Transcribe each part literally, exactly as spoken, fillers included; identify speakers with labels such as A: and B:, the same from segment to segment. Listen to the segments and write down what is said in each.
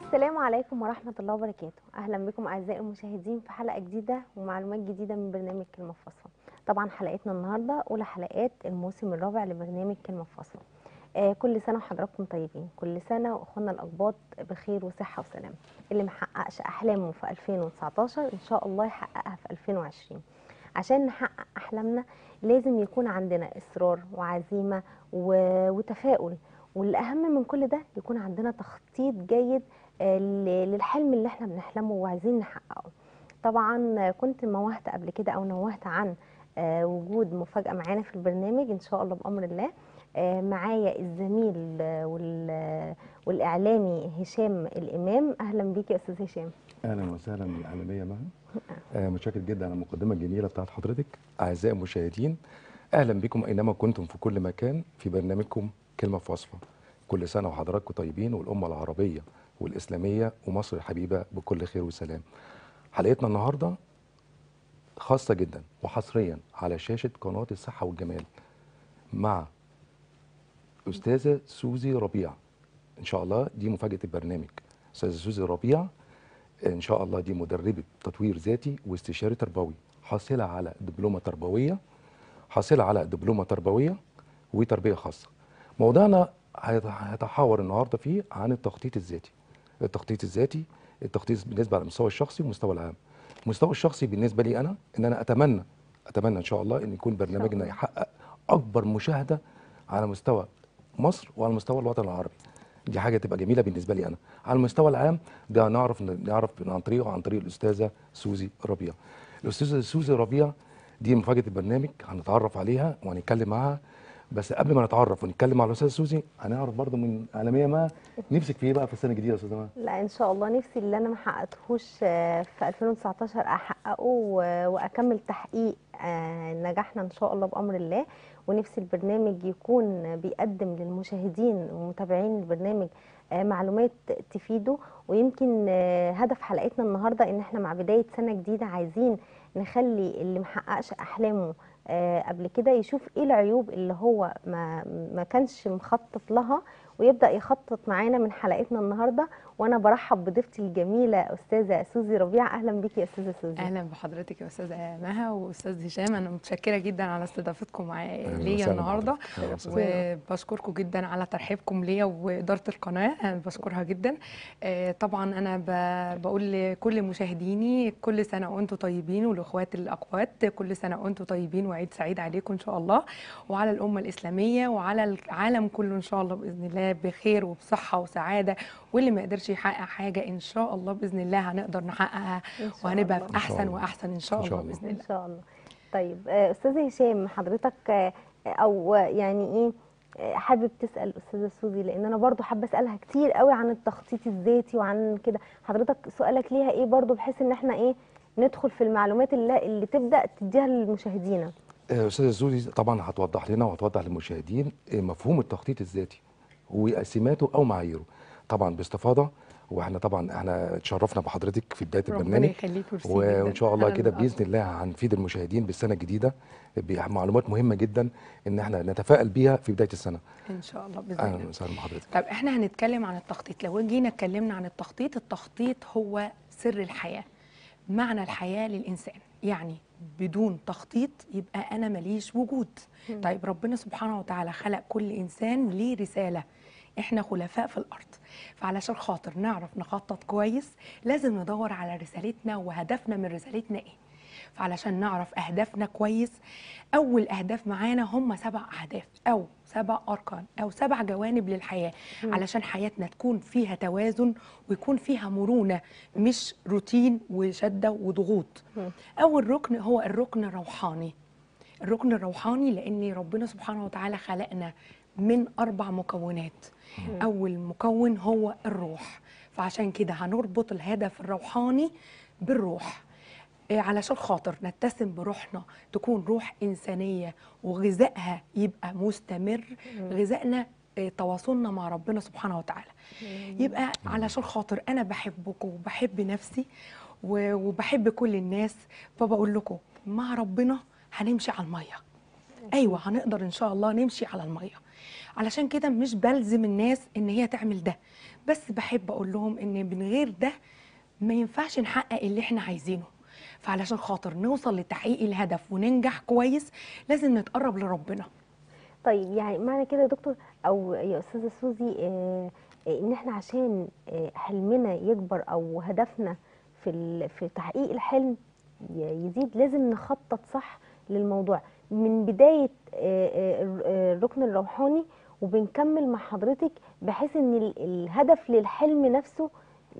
A: السلام عليكم ورحمة الله وبركاته. أهلا بكم أعزائي المشاهدين في حلقة جديدة ومعلومات جديدة من برنامج كلمة فاصلة. طبعا حلقتنا النهاردة أولى حلقات الموسم الرابع لبرنامج كلمة فاصلة. آه كل سنة وحضراتكم طيبين، كل سنة وأخونا الأقباط بخير وصحة وسلام. اللي محققش أحلامه في ألفين وتسعتاشر إن شاء الله يحققها في ألفين وعشرين. عشان نحقق أحلامنا لازم يكون عندنا إصرار وعزيمة وتفاؤل، والأهم من كل ده يكون عندنا تخطيط جيد للحلم اللي احنا بنحلمه وعايزين نحققه. طبعا كنت موهت قبل كده او نوهت عن وجود مفاجأة معانا في البرنامج ان شاء الله بأمر الله. معايا الزميل والإعلامي هشام الإمام. أهلا بيك يا أستاذ هشام.
B: أهلا وسهلا بالإعلامية مها. آه متشكر جدا على المقدمة الجميلة بتاعت حضرتك. أعزائي المشاهدين، أهلا بكم أينما كنتم في كل مكان في برنامجكم كلمة فاصلة. كل سنة وحضراتكم طيبين والأمة العربية والإسلامية ومصر الحبيبة بكل خير وسلام. حلقتنا النهاردة خاصة جدا وحصريا على شاشة قناة الصحة والجمال مع أستاذة سوزي ربيع. إن شاء الله دي مفاجأة البرنامج. أستاذة سوزي ربيع إن شاء الله دي مدربة تطوير ذاتي واستشاري تربوي، حاصلة على دبلومة تربوية حاصلة على دبلومة تربوية وتربية خاصة. موضوعنا هيتحاور النهارده فيه عن التخطيط الذاتي. التخطيط الذاتي التخطيط بالنسبه على المستوى الشخصي والمستوى العام. المستوى الشخصي بالنسبه لي انا ان انا اتمنى اتمنى ان شاء الله ان يكون برنامجنا يحقق اكبر مشاهده على مستوى مصر وعلى مستوى الوطن العربي. دي حاجه تبقى جميله بالنسبه لي انا. على المستوى العام ده نعرف نعرف عن طريقه عن طريق الاستاذه سوزي ربيع. الاستاذه سوزي ربيع دي مفاجاه البرنامج، هنتعرف عليها وهنتكلم معاها. بس قبل ما نتعرف ونتكلم على الاستاذه سوزي هنعرف برضه من اعلاميه ما نفسك في ايه بقى في السنه الجديده يا استاذه ما؟
A: لا ان شاء الله نفسي اللي انا ما حققتهوش في ألفين وتسعتاشر احققه واكمل تحقيق نجاحنا ان شاء الله بامر الله. ونفسي البرنامج يكون بيقدم للمشاهدين ومتابعين البرنامج معلومات تفيده. ويمكن هدف حلقتنا النهارده ان احنا مع بدايه سنه جديده عايزين نخلي اللي محققش احلامه قبل كده يشوف ايه العيوب اللي هو ما ما كانش مخطط لها ويبدا يخطط معانا من حلقتنا النهارده. وانا برحب بضيفتي الجميله استاذه سوزي ربيع. اهلا بيكي يا استاذه سوزي.
C: اهلا بحضرتك يا استاذه مها واستاذ هشام. انا متشكره جدا على استضافتكم معايا ليا النهارده، وبشكركم جدا على ترحيبكم ليا واداره القناه. انا بشكرها جدا. طبعا انا بقول لكل مشاهديني كل سنه وانتم طيبين، والاخوات الاقوات كل سنه وانتم طيبين وعيد سعيد عليكم ان شاء الله، وعلى الامه الاسلاميه وعلى العالم كله ان شاء الله باذن الله بخير وبصحه وسعاده. واللي ما قدرش يحقق حاجه ان شاء الله باذن الله هنقدر نحققها وهنبقى في احسن واحسن ان شاء الله باذن الله.
A: ان شاء الله. طيب استاذ هشام، حضرتك او يعني ايه حابب تسال استاذه سوزي؟ لان انا برضو حابه اسالها كتير قوي عن التخطيط الذاتي وعن كده. حضرتك سؤالك ليها ايه برضو بحيث ان احنا ايه ندخل في المعلومات اللي, اللي تبدا تديها للمشاهدين؟
B: استاذه سوزي طبعا هتوضح لنا وهتوضح للمشاهدين مفهوم التخطيط الذاتي وسماته او معاييره طبعا باستفاضه. واحنا طبعا احنا اتشرفنا بحضرتك في بدايه البرنامج،
C: ربنا يخليك
B: وان شاء الله كده باذن الله هنفيد المشاهدين بالسنه الجديده بمعلومات مهمه جدا ان احنا نتفائل بيها في بدايه السنه
C: ان شاء الله باذن الله.
B: اهلا وسهلا بحضرتك.
C: طب احنا هنتكلم عن التخطيط. لو جينا اتكلمنا عن التخطيط، التخطيط هو سر الحياه، معنى الحياه للانسان. يعني بدون تخطيط يبقى انا ماليش وجود. م. طيب ربنا سبحانه وتعالى خلق كل انسان ليه رساله، احنا خلفاء في الارض، فعلشان خاطر نعرف نخطط كويس لازم ندور على رسالتنا وهدفنا من رسالتنا ايه. فعلشان نعرف اهدافنا كويس، اول اهداف معانا هم سبع اهداف او سبع اركان او سبع جوانب للحياه، م. علشان حياتنا تكون فيها توازن ويكون فيها مرونه، مش روتين وشده وضغوط. م. اول ركن هو الركن الروحاني. الركن الروحاني لان ربنا سبحانه وتعالى خلقنا من اربع مكونات. م. اول مكون هو الروح، فعشان كده هنربط الهدف الروحاني بالروح علشان خاطر نتسم بروحنا، تكون روح إنسانية وغذائها يبقى مستمر. غذائنا تواصلنا مع ربنا سبحانه وتعالى. يبقى علشان خاطر أنا بحبكم وبحب نفسي وبحب كل الناس، فبقول لكم مع ربنا هنمشي على المية. أيوة هنقدر إن شاء الله نمشي على المية. علشان كده مش بلزم الناس ان هي تعمل ده، بس بحب اقول لهم ان من غير ده ما ينفعش نحقق اللي احنا عايزينه. فعلشان خاطر نوصل لتحقيق الهدف وننجح كويس لازم نتقرب لربنا.
A: طيب يعني معنى كده يا دكتور او يا استاذه سوزي آه، آه، ان احنا عشان آه، حلمنا يكبر او هدفنا في ال- في تحقيق الحلم ي- يزيد، لازم نخطط صح للموضوع من بدايه آه، آه، الر- آه، الركن الروحاني، وبنكمل مع حضرتك بحيث ان ال- الهدف للحلم نفسه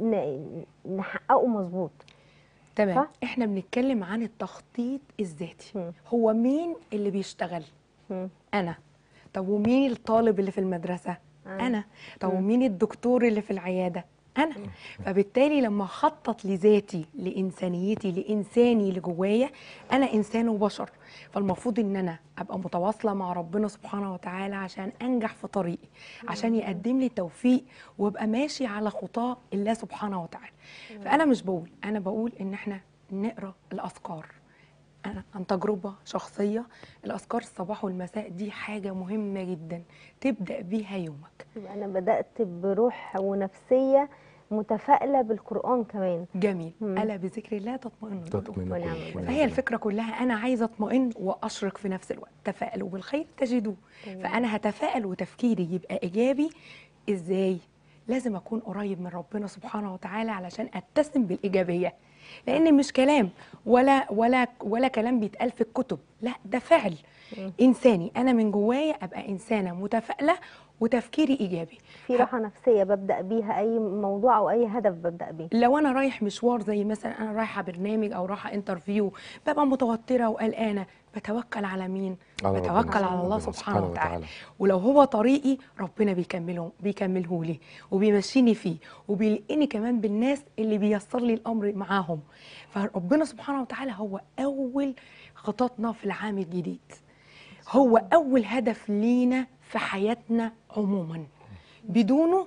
A: ن- نحققه مظبوط.
C: تمام.
A: صح؟
C: احنا بنتكلم عن التخطيط الذاتي.
A: مم.
C: هو مين اللي بيشتغل؟
A: مم.
C: انا. طب ومين الطالب اللي في المدرسة؟
A: أنا.
C: انا. طب
A: مم.
C: ومين الدكتور اللي في العيادة؟ انا. فبالتالي لما اخطط لذاتي، لانسانيتي، لانساني اللي جوايا، انا انسان وبشر، فالمفروض ان انا ابقى متواصله مع ربنا سبحانه وتعالى عشان انجح في طريقي، عشان يقدم لي توفيق وابقى ماشي على خطاه الله سبحانه وتعالى. فانا مش بقول، انا بقول ان احنا نقرا الاذكار. أنا عن تجربة شخصية، الأذكار الصباح والمساء دي حاجة مهمة جدا تبدأ بيها يومك.
A: يبقى انا بدات بروح ونفسيه متفائله بالقران كمان.
C: جميل.
A: مم.
C: ألا بذكر الله تطمئن القلوب.
B: تطمئن
A: ونعم
B: القلوب.
A: بالله.
C: فهي الفكرة كلها أنا عايزة أطمئن وأشرق في نفس الوقت. تفائلوا بالخير تجدوه.
A: تمام.
C: فأنا هتفائل وتفكيري يبقى إيجابي. إزاي؟ لازم أكون قريب من ربنا سبحانه وتعالى علشان أتسم بالإيجابية، لأن مش كلام ولا ولا ولا كلام بيتقال في الكتب، لا ده فعل
A: مم.
C: إنساني. أنا من جوايا أبقى إنسانة متفائلة وتفكيري إيجابي.
A: في
C: ه-
A: راحه نفسيه ببدا بيها اي موضوع او اي هدف ببدا بيه.
C: لو انا رايح مشوار، زي مثلا انا رايحه برنامج او رايحه انترفيو، ببقى متوتره وقلقانه، بتوكل على مين؟
B: على ربنا
C: بتوكل على الله
B: ربنا
C: سبحانه وتعالى.
B: وتعالى.
C: ولو هو طريقي ربنا بيكمله بيكمله لي وبيمشيني فيه، وبيلقيني كمان بالناس اللي بيسر لي الامر معاهم. فربنا سبحانه وتعالى هو اول خططنا في العام الجديد، هو اول هدف لينا في حياتنا عموما. بدونه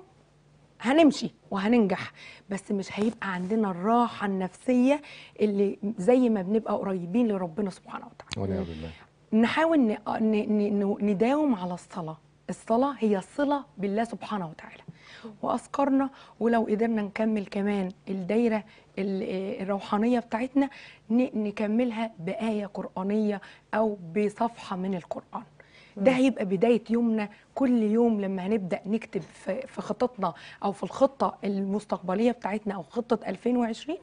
C: هنمشي وهننجح، بس مش هيبقى عندنا الراحة النفسية اللي زي ما بنبقى قريبين لربنا سبحانه وتعالى.
B: ونعم بالله.
C: نحاول ن- ن- ن- نداوم على الصلاة. الصلاة هي الصلة بالله سبحانه وتعالى وأذكارنا. ولو قدرنا نكمل كمان الدايرة ال- الروحانية بتاعتنا، ن- نكملها بآية قرآنية أو بصفحة من القرآن. ده هيبقى بداية يومنا. كل يوم لما هنبدأ نكتب في في خططنا أو في الخطة المستقبلية بتاعتنا أو خطة ألفين وعشرين،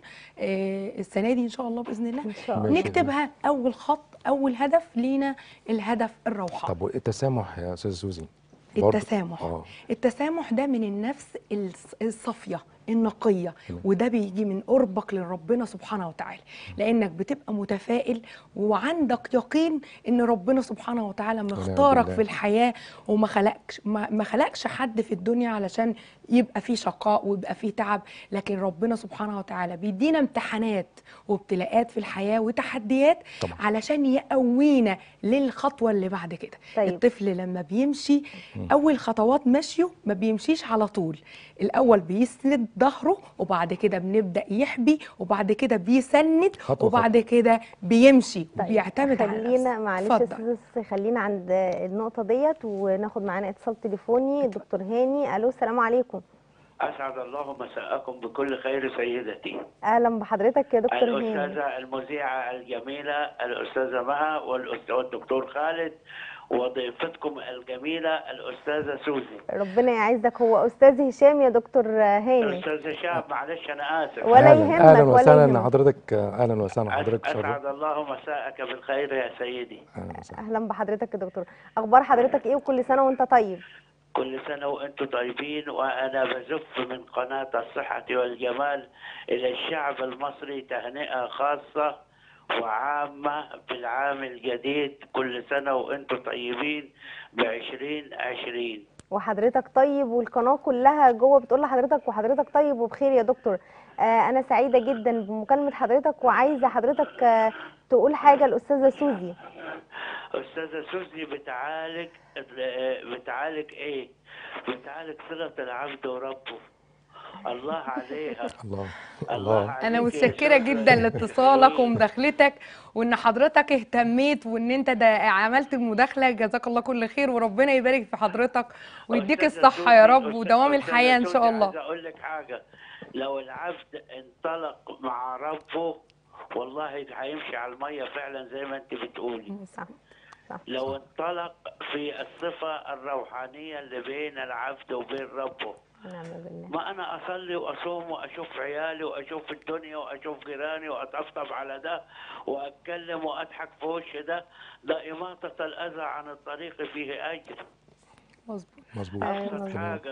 C: آه، السنة دي إن شاء الله بإذن الله
A: ان شاء الله.
B: ماشي.
C: نكتبها أول خط، أول هدف لينا الهدف الروحاني.
B: طب والتسامح يا استاذ سوزي؟ برضه-
C: التسامح.
B: اه
C: التسامح ده من النفس الص- الصافية النقية،
B: تمام.
C: وده بيجي من قربك لربنا سبحانه وتعالى، لأنك بتبقى متفائل وعندك يقين إن ربنا سبحانه وتعالى مختارك
B: بالله.
C: في الحياة، وما خلقش ما ما خلقش حد في الدنيا علشان يبقى فيه شقاء ويبقى فيه تعب، لكن ربنا سبحانه وتعالى بيدينا امتحانات وابتلاءات في الحياة وتحديات
B: طبعا.
C: علشان يقوينا للخطوة اللي بعد كده.
A: طيب.
C: الطفل لما بيمشي اول خطوات مشيه ما بيمشيش على طول، الاول بيسند ظهره وبعد كده بنبدا يحبي وبعد كده بيسند
B: خطوة
C: وبعد كده بيمشي
A: طيب
C: وبيعتمد على
A: خلينا
C: نفسه.
A: معلش يا
C: اتفضل.
A: استاذ يوسف، خلينا عند النقطه ديت وناخد معانا اتصال تليفوني. دكتور هاني، الو السلام عليكم.
D: أسعد الله مساءكم بكل خير سيدتي.
A: اهلا بحضرتك يا دكتور هاني.
D: الأستاذة المذيعة الجميلة الأستاذة مها والأستاذ والدكتور خالد، وضيفتكم الجميلة الأستاذة سوزي.
A: ربنا يعزك. هو استاذ هشام يا دكتور هاني.
D: أستاذ هشام، معلش أنا آسف.
A: ولا
B: أهلاً-
A: يهمك
B: اهلا
A: ولا
B: وسهلا
A: يهمك.
B: حضرتك، اهلا وسهلا حضرتك. شرف.
D: أسعد الله مساءك بالخير يا سيدي.
B: اهلا وسهلا.
A: اهلا بحضرتك يا دكتور. اخبار حضرتك ايه وكل سنه وانت طيب؟
D: كل سنة وأنتم طيبين، وأنا بزف من قناة الصحة والجمال إلى الشعب المصري تهنئة خاصة وعامة بالعام الجديد. كل سنة وأنتم طيبين بعشرين عشرين.
A: وحضرتك طيب والقناه كلها جوه بتقول لحضرتك وحضرتك طيب وبخير يا دكتور. آه انا سعيده جدا بمكالمه حضرتك، وعايزه حضرتك آه تقول حاجه الاستاذه سوزي.
D: أستاذة سوزي بتعالج بتعالج إيه؟ بتعالج صلة العبد وربه، الله عليها.
B: الله
D: الله
B: الله
D: عليك
C: انا
D: يا
C: متشكره
D: أستاذة
C: جدا لاتصالك
D: شيرين.
C: ومداخلتك، وان حضرتك اهتميت، وان انت دا عملت المداخله. جزاك الله كل خير، وربنا يبارك في حضرتك ويديك
D: أستاذة
C: الصحه يا
D: سوزي،
C: رب
D: أست-
C: ودوام الحياه
D: أستاذة
C: ان شاء
D: سوزي،
C: الله.
D: عايز أقول لك حاجة. لو العبد انطلق مع ربه والله هيمشي على المية فعلا زي ما أنت بتقولي.
A: صح صح.
D: لو انطلق في الصفة الروحانية اللي بين العبد وبين ربه.
A: ونعم بالله.
D: ما أنا أصلي وأصوم وأشوف عيالي وأشوف الدنيا وأشوف جيراني وأطبطب على ده وأتكلم وأضحك في وش ده، ده إماطة الأذى عن الطريق فيه أجر.
C: مظبوط.
B: مظبوط.
D: أبسط
A: مظبوط.
D: حاجة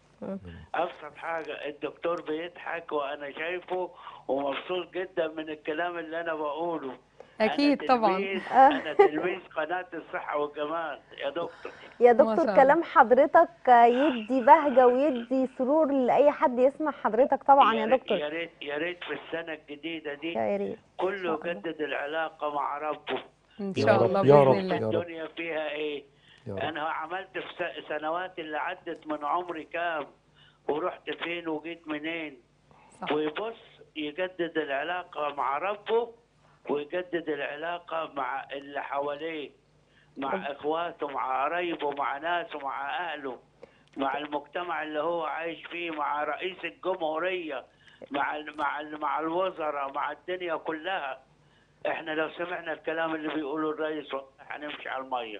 D: أبسط حاجة الدكتور بيضحك وأنا شايفه ومبسوط جدا من الكلام اللي أنا بقوله.
C: اكيد
D: أنا
C: طبعا.
D: تلميذ أنا تلميذ قناة الصحة والجمال يا دكتور.
A: يا
C: ما
A: دكتور
C: شاء الله.
A: كلام حضرتك يدي بهجة ويدي سرور لأي حد يسمع حضرتك طبعا يا
D: ريت-
A: دكتور.
D: يا ريت يا ريت في السنة الجديدة دي
A: يا ريت.
D: كله
A: إن شاء الله.
D: يجدد العلاقة مع ربه.
C: ان
B: يا
C: شاء
B: رب،
C: الله
B: يا
C: باذن
B: رب،
C: الله.
B: يا رب.
D: الدنيا فيها ايه؟
B: يا رب.
D: انا عملت في س- سنوات اللي عدت من عمري كام ورحت فين وجيت منين.
C: صح.
D: ويبص يجدد العلاقة مع ربه ويجدد العلاقة مع اللي حواليه، مع اخواته، مع قرايبه، مع ناسه، مع اهله، مع المجتمع اللي هو عايش فيه، مع رئيس الجمهورية، مع ال مع ال مع الوزراء، مع الدنيا كلها. احنا لو سمعنا الكلام اللي بيقوله الرئيس والله هنمشي على المية.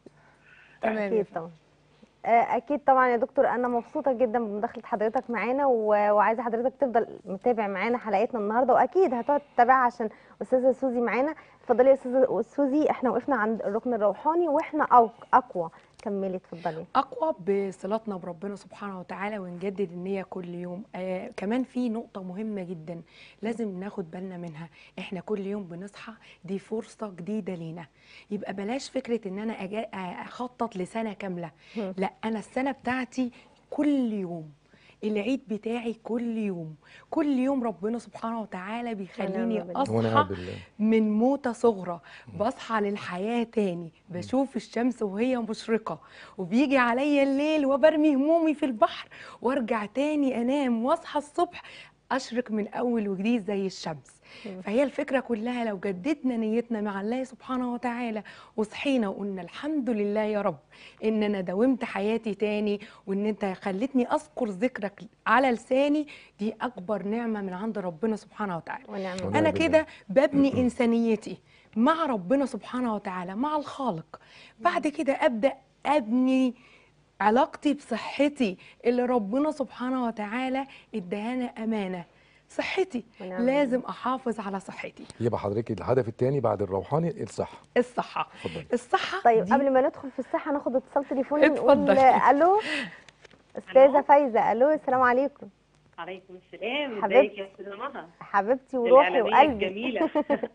C: تمام يا
A: أكيد
C: فندم.
A: طبعا. آه، أكيد طبعا يا دكتور، أنا مبسوطة جدا بمداخلة حضرتك معانا و- وعايزة حضرتك تفضل متابع معانا حلقتنا النهاردة، وأكيد هتقعد تتابعها عشان أستاذة سوزي معانا. اتفضلي يا أستاذة سوزي، احنا وقفنا عند الركن الروحاني واحنا أق- أقوى. كملي اتفضلي.
C: اقوى بصلاتنا بربنا سبحانه وتعالى ونجدد النيه كل يوم. آه كمان في نقطه مهمه جدا لازم ناخد بالنا منها. احنا كل يوم بنصحى، دي فرصه جديده لينا. يبقى بلاش فكره ان انا أجا اخطط لسنه كامله. لا، انا السنه بتاعتي كل يوم، العيد بتاعي كل يوم. كل يوم ربنا سبحانه وتعالى بيخليني
A: ونعم بالله.
B: ونعم
C: اصحى
B: بالله.
C: من موتة صغرى، بصحى للحياة تاني، بشوف الشمس وهي مشرقة، وبيجي عليا الليل وبرمي همومي في البحر، وارجع تاني انام واصحى الصبح اشرق من اول وجديد زي الشمس. فهي الفكرة كلها لو جددنا نيتنا مع الله سبحانه وتعالى وصحينا وقلنا الحمد لله يا رب ان انا داومت حياتي تاني، وان انت خلتني اذكر ذكرك على لساني، دي اكبر نعمة من عند ربنا سبحانه وتعالى.
A: ونعم
B: ونعم
A: بالله.
C: انا
B: بالله.
C: كده ببني انسانيتي مع ربنا سبحانه وتعالى، مع الخالق. بعد كده ابدا ابني علاقتي بصحتي اللي ربنا سبحانه وتعالى ادانا امانه. صحتي
A: ونعم
C: لازم احافظ على صحتي.
B: يبقى حضرتك الهدف الثاني بعد الروحاني الصحة.
C: الصحه
B: اتفضلي.
C: الصحه
A: طيب
C: دي
A: قبل ما ندخل في الصحة ناخد اتصال تليفوني نقول
C: اتفضلي.
A: ألو. أستاذة فايزة، ألو، السلام عليكم.
E: عليكم السلام.
A: حبيبتي.
E: ازيك يا استاذه مها؟
A: حبيبتي وروحي
E: الإعلامية
A: وقلبي.
E: الجميله.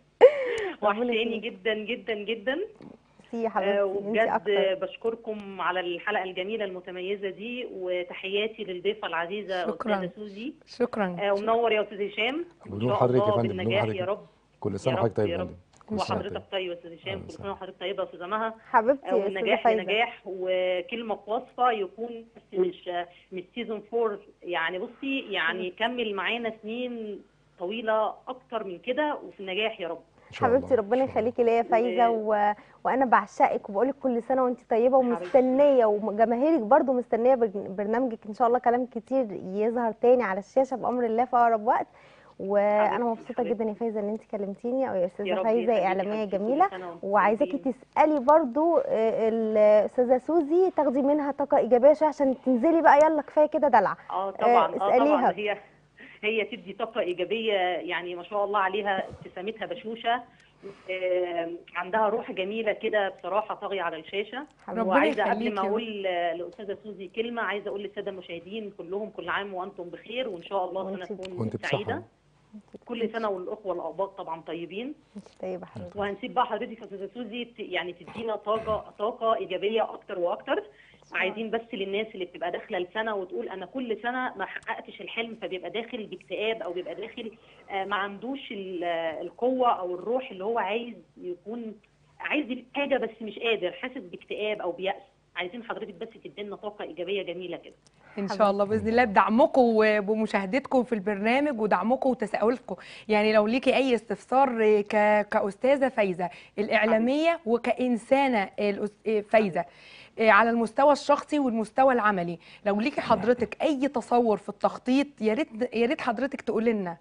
E: وحشاني جدا جدا جدا.
A: ميرسي يا
E: آه،
A: حبيبتي، انتي
E: وبجد
A: اكتر.
E: بشكركم على الحلقه الجميله المتميزه دي، وتحياتي للضيفه العزيزه
C: شكراً.
E: استاذه سوزي.
C: شكرا.
E: آه، ومنور يا استاذ هشام. ان
B: بنور
E: شاء
B: حضرتك يا
E: الله
B: فندم، بنور
E: بالنجاح
B: حضرتك.
E: يا رب.
B: كل سنة
E: يا
B: وحضرتك
E: رب
B: طيب
E: يا
B: يا
E: رب.
B: فندم. كل سنة
E: وحضرتك
B: طيب.
E: طيب يا استاذ هشام،
B: أهلا
E: كل
B: وسهلا.
E: سنه وحضرتك طيبه يا استاذه مها.
A: حبيبتي
E: آه،
A: يا أستاذة
E: والنجاح
A: فايزة.
E: لنجاح، وكلمه في وصفه يكون مش مش سيزون فور. يعني بصي، يعني كمل معانا سنين طويله اكتر من كده وفي النجاح يا رب.
B: إن شاء الله.
A: حبيبتي ربنا
B: إن شاء الله.
A: يخليكي ليا يا فايزه
E: و-
A: و... وانا بعشقك وبقول لك كل سنه وانت طيبه ومستنيه، وجماهيرك برضو مستنيه برن- برنامجك ان شاء الله كلام كتير يظهر تاني على الشاشه بامر الله في اقرب وقت. وانا
E: حبيبتي،
A: مبسوطه
E: حبيبتي.
A: جدا يا فايزه ان انت كلمتيني، او يا
E: يا
A: استاذه
E: رب
A: فايزه
E: يخليكي
A: اعلاميه
E: حبيبتي، كل
A: جميله.
E: سنة وانتم
A: وعايزاكي
E: طيبين.
A: تسالي برضو آه، الاستاذه سوزي تاخدي منها طاقه ايجابيه شويه عشان تنزلي بقى، يلا كفايه كده دلع.
E: اه طبعا، اه
A: اساليها.
E: طبعا. هي هي تدي طاقه ايجابيه، يعني ما شاء الله عليها، ابتسامتها بشوشه. آه، عندها روح جميله كده بصراحه طاغيه على الشاشه.
C: ربنا
E: وعايزه قبل
C: يخليكي
E: ما
C: يا
E: اقول لاستاذه سوزي كلمه، عايزه اقول للساده المشاهدين كلهم كل عام وانتم بخير، وان شاء الله
A: وانت-
E: سنه تكون
B: وانت بصحة.
E: سعيده. كل سنه والاخوه الاباط طبعا طيبين.
A: انت طيبه حبيبتي.
E: وهنسيب بقى حضرتك يا استاذه سوزي ت- يعني تدينا طاقه طاقه ايجابيه اكتر واكتر. عايزين بس للناس اللي بتبقى داخله السنه وتقول انا كل سنه ما حققتش الحلم، فبيبقى داخل باكتئاب، او بيبقى داخل آه، ما عندوش ال- آه، القوه او الروح اللي هو عايز يكون عايز يبقى حاجه بس مش قادر، حاسس باكتئاب او بيأس. عايزين حضرتك بس تدينا طاقه ايجابيه جميله كده.
C: ان شاء الله باذن الله بدعمكم وبمشاهدتكم في البرنامج ودعمكم وتساؤلكم. يعني لو ليكي اي استفسار ك... كاستاذه فايزه الاعلاميه وكانسانه الأس- فايزه على المستوى الشخصي والمستوى العملي، لو ليكي حضرتك اي تصور في التخطيط يا ريت يا ريت حضرتك تقول لنا.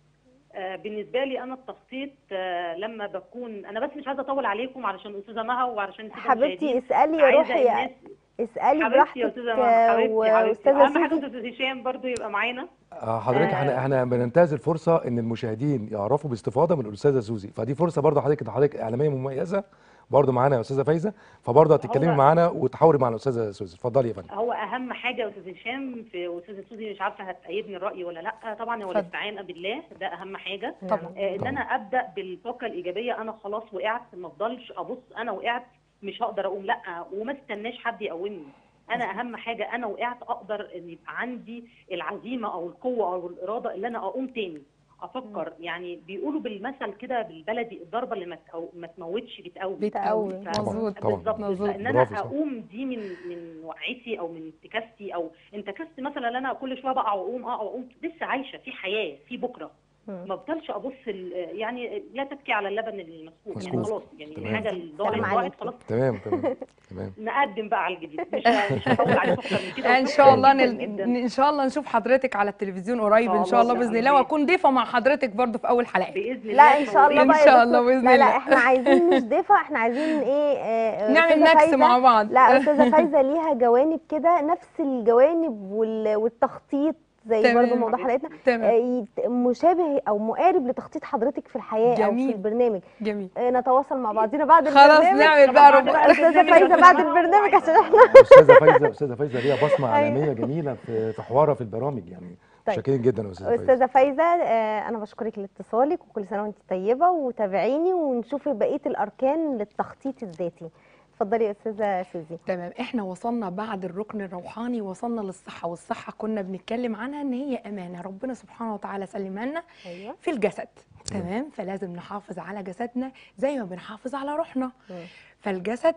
E: آه، بالنسبه لي انا التخطيط آه، لما بكون انا بس مش عايزه اطول عليكم علشان استاذه مها وعلشان الساده
A: حبيبتي
E: المشاهدين.
A: اسالي يا
E: عايزة
A: روحي،
E: الناس-
A: اسالي
E: حبيبتي يا
A: براحتك.
E: استاذه مها، حبيبتي حبيبتي
A: واستاذه
E: اهم حاجه
A: سوزي
E: استاذ هشام برضو يبقى معانا.
B: آه، حضرتك احنا
E: آه.
B: احنا بننتهز الفرصه ان المشاهدين يعرفوا باستفاضه من الاستاذه سوزي، فدي فرصه برضه حضرتك حضرتك اعلاميه مميزه برضه معانا يا استاذه فايزه، فبرضه هتتكلمي
E: هو-
B: معانا وتحاوري مع الاستاذه سوزي. اتفضلي يا فندم.
E: هو اهم حاجه يا استاذ هشام في استاذه سوزي، مش عارفه هتأيدني الراي ولا لا. طبعا هو
C: اتفضل.
E: الاستعانه بالله ده اهم حاجه.
C: طبعا.
E: آه، ان
B: طبعاً.
E: انا ابدا بالطاقه الايجابيه. انا خلاص وقعت، ما افضلش ابص انا وقعت مش هقدر اقوم، لا، وما استناش حد يقومني. انا اهم حاجه انا وقعت اقدر ان يبقى عندي العزيمه او القوه او الاراده اللي انا اقوم تاني افكر. يعني بيقولوا بالمثل كده بالبلدي، الضربه اللي ما تقو- ما تموتش بتقوي.
C: بتقوي.
A: ف-
C: مظبوط
B: طبعاً.
E: بالظبط.
C: مظبوط.
E: فان انا
B: برافو، صح.
E: اقوم دي من من وعيتي او من انتكاستي او انتكست مثلا، ان انا كل شويه بقع واقوم اقع واقوم. لسه عايشه في حياه في بكره، ما افضلش ابص ال- يعني لا تبكي على اللبن المسكوب. يعني
B: مسكوب.
E: خلاص، يعني
B: تمام.
E: الحاجه اللي ضاعت
A: سلام
E: ضاعت
A: عليكي.
E: خلاص.
B: تمام تمام تمام.
E: نقدم بقى على الجديد. مش ه- مش هطول عليكم اكتر من كده.
C: ان
E: وشكراً
C: شاء الله
E: جداً
C: نل...
E: جداً.
C: ان شاء الله نشوف حضرتك على التلفزيون قريب
E: إن
C: ان
E: شاء
C: شاء الله
E: الله.
C: باذن الله، واكون ضيفه مع حضرتك برضو في اول حلقات.
E: باذن الله.
A: لا ان شاء الله
C: إن
A: بقى يا
C: شاء
A: دكتور.
C: الله بإذن
A: لا لا
C: الله.
A: احنا عايزين مش ضيفه، احنا عايزين ايه آه،
C: نعمل
A: أستاذة
C: ميكس
A: فايزة-
C: مع بعض.
A: لا استاذه فايزه ليها جوانب كده، نفس الجوانب وال- والتخطيط زي
C: تمام.
A: برضو موضوع حلقتنا
C: تمام.
A: آه، يت- مشابه او مقارب لتخطيط حضرتك في الحياه او في
C: جميل.
A: البرنامج.
C: جميل.
A: آه، نتواصل مع بعضينا بعد
C: خلاص
A: البرنامج.
C: نعمل بقى
E: بعد
C: ربع.
A: استاذه فايزه بعد البرنامج عشان احنا
B: استاذه فايزه استاذه فايزه ليها بصمه اعلاميه جميله في في حوارها في البرامج يعني.
A: طيب.
B: شاكرين جدا يا استاذه فايزه.
A: استاذه فايزه آه، انا بشكرك لاتصالك، وكل سنه وانت طيبه، وتابعيني ونشوف بقيه الاركان للتخطيط الذاتي. اتفضلي يا استاذه سوزي.
C: تمام، احنا وصلنا بعد الركن الروحاني وصلنا للصحه، والصحه كنا بنتكلم عنها ان هي امانه ربنا سبحانه وتعالى سلمها لنا
A: ايوه
C: في الجسد. تمام، فلازم نحافظ على جسدنا زي ما بنحافظ على روحنا.
A: مم.
C: فالجسد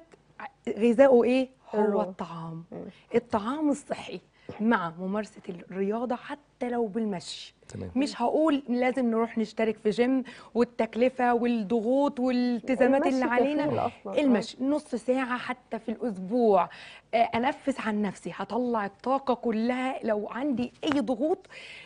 C: غذاؤه ايه؟ هو
A: الروح.
C: الطعام.
A: مم.
C: الطعام الصحي مع ممارسه الرياضه حتى لو بالمشي.
B: تمام.
C: مش هقول لازم نروح نشترك في جيم والتكلفه والضغوط والالتزامات اللي
A: المشي
C: علينا.
A: كفيل أصلاً. آه.
C: المشي نص ساعه حتى في الاسبوع، آه، انفس عن نفسي هطلع الطاقه كلها. لو عندي اي ضغوط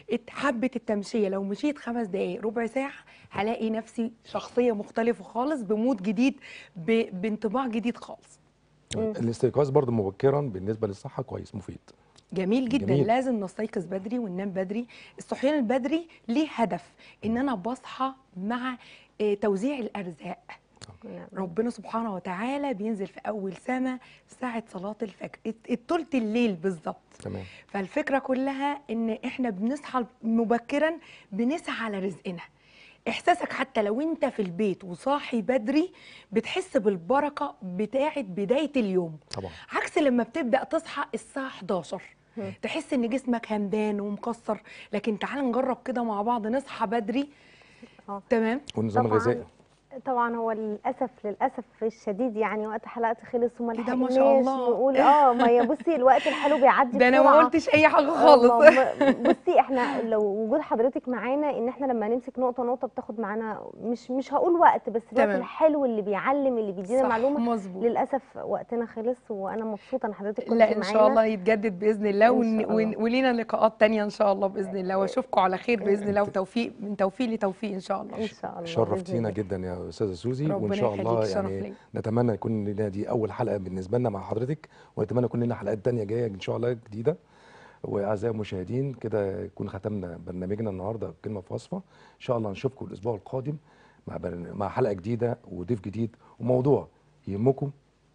C: حبه التمشيه، لو مشيت خمس دقائق ربع ساعه هلاقي نفسي شخصيه مختلفه خالص، بمود جديد، ب- بانطباع جديد خالص.
B: الاستيقاظ برضو مبكرا بالنسبه للصحه كويس مفيد.
C: جميل جدا.
B: جميل.
C: لازم نستيقظ بدري وننام بدري. الصحيان البدري ليه هدف، ان انا بصحى مع آه، توزيع الارزاق.
A: نعم.
C: ربنا سبحانه وتعالى بينزل في اول سماء ساعه صلاه الفجر، الت- التلت الليل بالظبط.
B: تمام.
C: فالفكره كلها ان احنا بنصحى مبكرا، بنسعى على رزقنا. احساسك حتى لو انت في البيت وصاحي بدري بتحس بالبركه بتاعه بدايه اليوم،
B: طبعا.
C: عكس لما بتبدا تصحى الساعه حداشر تحس ان جسمك همدان ومكسر. لكن تعال نجرب كده مع بعض نصحى بدري.
A: آه.
C: تمام.
B: والنظام
A: طبعاً-
B: الغذائي.
A: طبعا هو للاسف للاسف الشديد يعني وقت حلقتي خلص وما
C: إيه ده ما شاء
A: لحقناش
C: الله.
A: نقول اه ما هي بصي الوقت الحلو بيعدي
C: ده انا ما
A: بسرعة.
C: قلتش اي حاجه
A: آه،
C: خالص.
A: ما- بصي احنا لو وجود حضرتك معانا ان احنا لما نمسك نقطه نقطه بتاخد معانا مش مش هقول وقت، بس الوقت
C: تمام.
A: الحلو اللي بيعلم اللي بيدينا
C: صح،
A: معلومه.
C: مظبوط.
A: للاسف وقتنا خلص، وانا مبسوطه ان حضرتك كنت
C: لا ان
A: معانا.
C: شاء الله يتجدد باذن الله،
A: إن
C: ون...
A: شاء الله.
C: ون... ولينا لقاءات تانية ان شاء الله باذن الله، واشوفكم على خير باذن الله، وتوفيق من توفيق لتوفيق ان شاء الله.
A: ان شاء الله بإذن
B: شرفتينا
A: الله.
B: جدا يا استاذه سوزي، وان
C: ربنا
B: شاء
C: يخليك،
B: الله
C: شرف
B: يعني
C: ليا.
B: نتمنى يكون لنا دي اول حلقه بالنسبه لنا مع حضرتك، ونتمنى يكون لنا حلقات تانية جايه ان شاء الله جديده. واعزائي المشاهدين كده يكون ختمنا برنامجنا النهارده كلمه في وصفه. ان شاء الله نشوفكم الاسبوع القادم مع برن... مع حلقه جديده وضيف جديد وموضوع يهمكم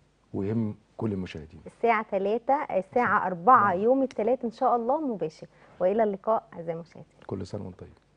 B: ويهم كل المشاهدين.
A: الساعه ثلاثة الساعه أربعة يوم الثلاث ان شاء الله مباشر، والى اللقاء اعزائي المشاهدين.
B: كل سنه وانتم طيبين.